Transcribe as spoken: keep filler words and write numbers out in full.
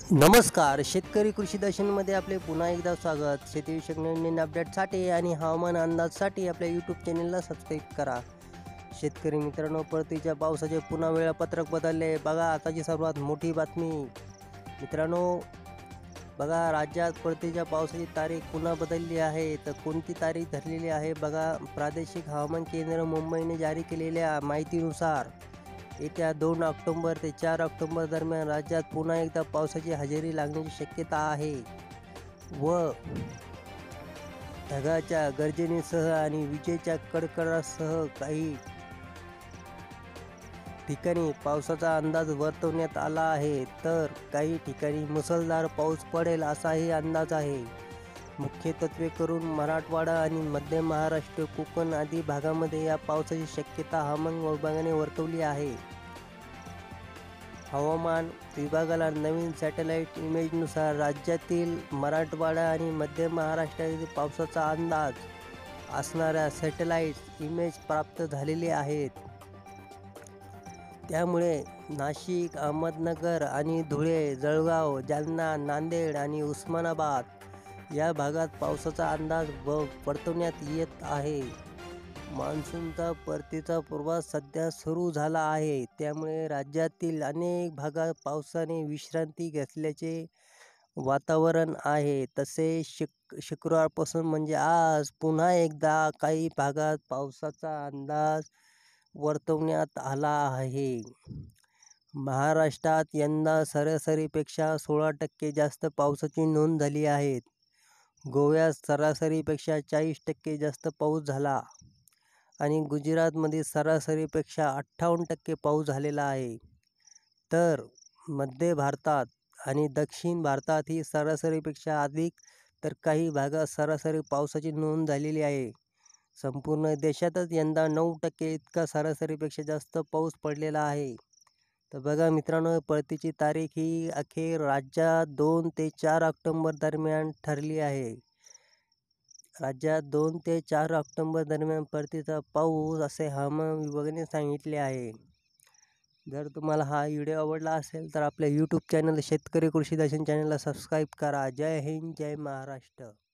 नमस्कार शेतकरी कृषी दर्शनमध्ये आपले पुन्हा एकदा स्वागत. शेतीविषयक नवीन अपडेटसाठी आणि हवामान अंदाजसाठी आपल्या यूट्यूब चॅनलला सबस्क्राईब करा. शेतकरी मित्रांनो, परतीच्या पावसाचे पुन्हा वेळापत्रक बदलले. बघा आताची सर्वात मोठी बातमी मित्रांनो, बघा राज्यात परतीच्या पावसाची तारीख पुन्हा बदलली आहे. तर कोणती तारीख धरलेली आहे बघा. प्रादेशिक हवामान केंद्र मुंबईने जारी केलेल्या माहितीनुसार येत्या दोन ऑक्टोबर ते चार ऑक्टोबर दरम्यान राज्यात पुन्हा एकदा पावसाची हजेरी लागण्याची शक्यता आहे व ढगाच्या गर्जनेसह आणि विजेच्या कडकडाटासह काही ठिकाणी पावसाचा अंदाज वर्तवण्यात आला आहे. तर काही ठिकाणी मुसळधार पाऊस पडेल असाही अंदाज आहे. मुख्यत्वे करून मराठवाडा आणि मध्य महाराष्ट्र, कोकण आदी भागामध्ये या पावसाची शक्यता हवामान विभागाने वर्तवली आहे. हवामान विभागाला नवीन सॅटेलाइट इमेजनुसार राज्यातील मराठवाडा आणि मध्य महाराष्ट्रातील पावसाचा अंदाज असणाऱ्या सॅटेलाइट इमेज प्राप्त झालेले आहेत. त्यामुळे नाशिक, अहमदनगर आणि धुळे, जळगाव, जालना, नांदेड आणि उस्मानाबाद या भागात पावसाचा अंदाज व वर्तवण्यात येत आहे. मान्सूनचा परतीचा पूर्वास सध्या सुरू झाला आहे. त्यामुळे राज्यातील अनेक भागात पावसाने विश्रांती घेतल्याचे वातावरण आहे. तसेच शुक शुक्रवारपासून म्हणजे आज पुन्हा एकदा काही भागात पावसाचा अंदाज वर्तवण्यात आला आहे. महाराष्ट्रात यंदा सरासरीपेक्षा सोळा टक्के जास्त पावसाची नोंद झाली आहे. गोव्यात सरासरीपेक्षा चाळीस टक्के जास्त पाऊस झाला आणि गुजरातमध्ये सरासरीपेक्षा अठ्ठावन्न टक्के पाऊस झालेला आहे. तर मध्य भारतात आणि दक्षिण भारतातही सरासरीपेक्षा अधिक तर काही भागात सरासरी पावसाची नोंद झालेली आहे. संपूर्ण देशातच यंदा नऊ टक्के इतका सरासरीपेक्षा जास्त पाऊस पडलेला आहे. तर बघा मित्रांनो, परतीची तारीख ही अखेर राज्यात दोन ते चार ऑक्टोबर दरम्यान ठरली आहे. राज्यात दोन ते चार ऑक्टोबर दरम्यान परतीचा पाऊस असे हवामान विभागाने सांगितले आहे. जर तुम्हाला हा व्हिडिओ आवडला असेल तर आपल्या यूट्यूब चॅनल शेतकरी कृषी दर्शन चॅनलला सबस्क्राईब करा. जय हिंद, जय महाराष्ट्र.